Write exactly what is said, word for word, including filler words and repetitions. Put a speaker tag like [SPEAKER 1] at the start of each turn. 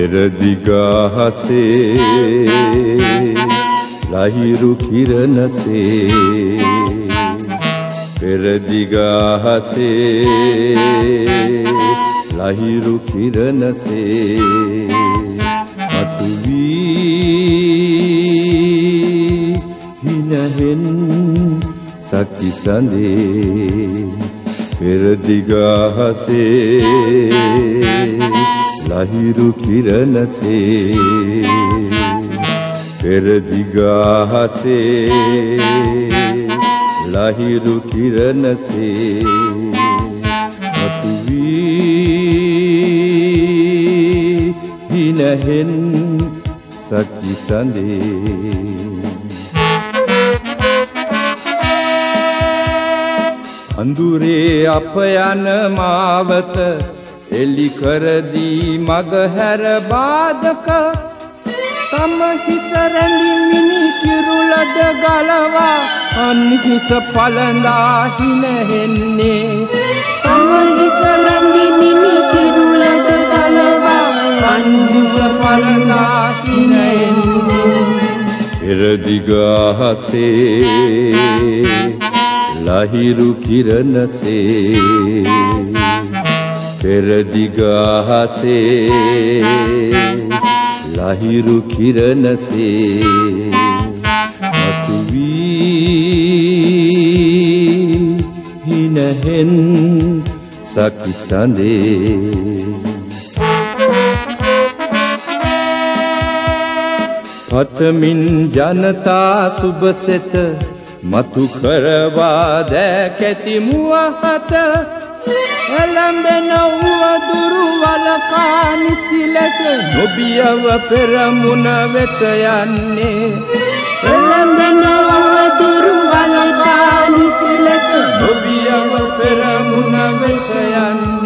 [SPEAKER 1] පෙරදිගහසේ ලහිරු කිරණසේ පෙරදිගහසේ ලහිරු කිරණසේ මතුවී හිනහෙන් සකි සඳේ පෙරදිගහසේ ලහිරු කිරණසේ පෙරදිගහසේ ලහිරු කිරණසේ මතුවී හිනහෙන් සකි සඳේ අඳුරේ අප යන මාවත එලි කරදී මග හැර බාධක තම හිස රැඳි මිනි කිරුලද ගලවා අන්හිස පළඳා හිනහෙන්නේ
[SPEAKER 2] තම හිස රැඳි මිනි කිරුලද ගලවා අන්හිස පළඳා හිනහෙන්නේ
[SPEAKER 1] පෙරදිගහසේ ලහිරු කිරණසේ පෙරදිගහසේ ලහිරු කිරණසේ මතුවී හිනහෙන් සකි සඳේ පතමින් ජනතා සුබසෙත මතු කරවා දැකැති මුවහත එළඹෙන උවදුරු වලකා නිසිලක නොබියව පෙරමුණ වෙත යන්නේ
[SPEAKER 2] එළඹෙන උවදුරු වලකා නිසිලක
[SPEAKER 1] නොබියව පෙරමුණ වෙත යන්නේ